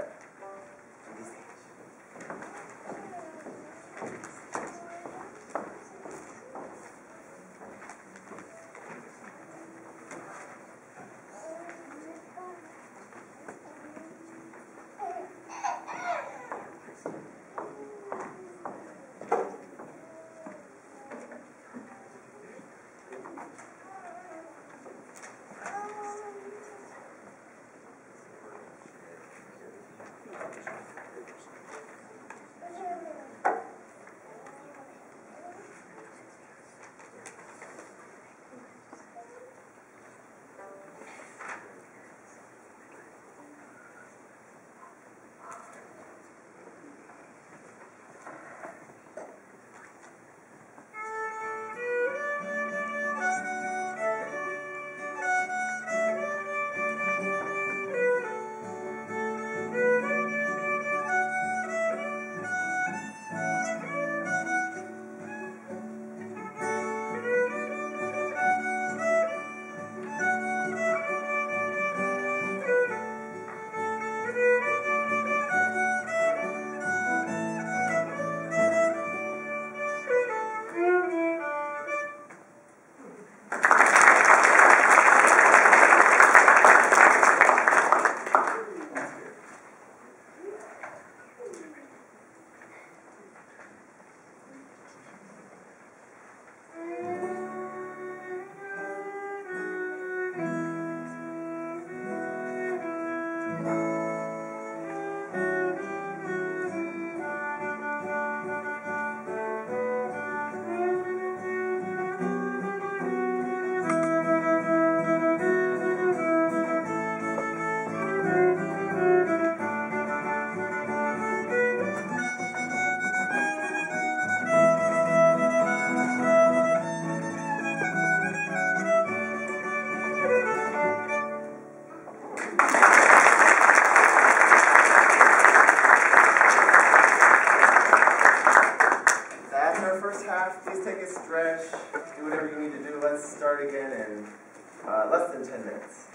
Alright. Please take a stretch, do whatever you need to do. Let's start again in less than 10 minutes.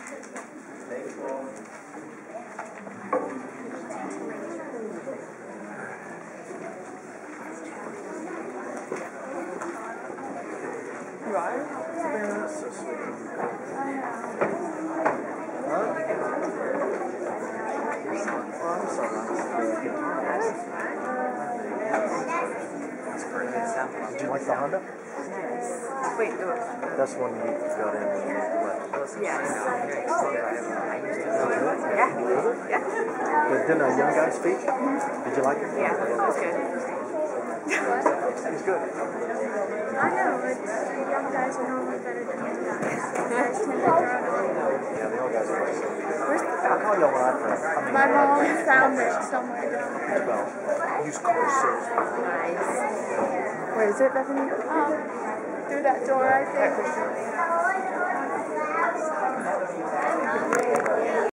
Thank you all. You are? That's so sweet. Huh? Oh, I'm so nice. Did you like the Honda? Nice. Wait, that's one we got in when we left. Yes. Yeah. Yeah. But then a young guy speak? Did you like it? Yeah, it was good. It was good. I know, but young guys are normally better than young guys. Guys tend to drive. Yeah, the old guys are nice. I'll call y'all when I My mom found it somewhere down there. Well, used car sales. Nice. Where is it, Bethany? Through that door, I think.